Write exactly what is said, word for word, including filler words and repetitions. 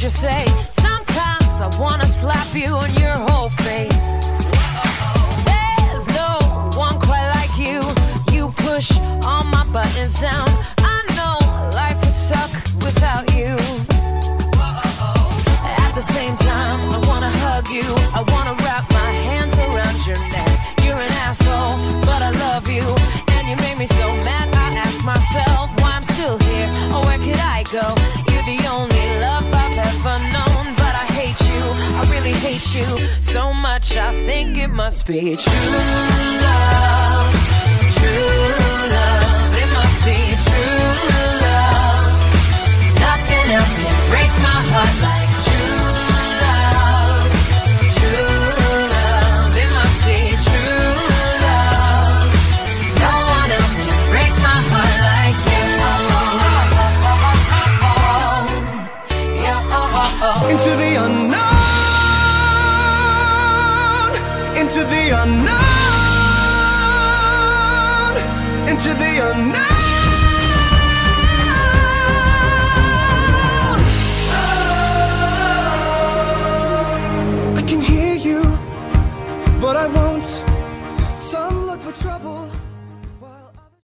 you say, sometimes I wanna slap you on your whole face. There's no one quite like you. You push all my buttons down. I know life would suck without you. At the same time, I wanna hug you. I wanna wrap my hands around your neck. You're an asshole, but I love you. And you made me so mad, I ask myself why I'm still here, or where could I go? You're the only love I've ever known, but I hate you, I really hate you so much, I think it must be true love. True love, it must be true love. Nothing else can break my heart like true love. True love, it must be true love. No one else can break my heart like you. Into the unknown, into the unknown, into the unknown.